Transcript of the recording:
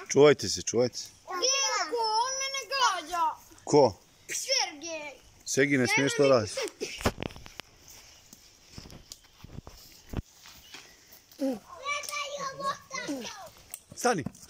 Čuvajte se, čuvajte se. Geko, on mene gađa. Ko? Sergej. Segi, ne smiješ to raditi. Stani.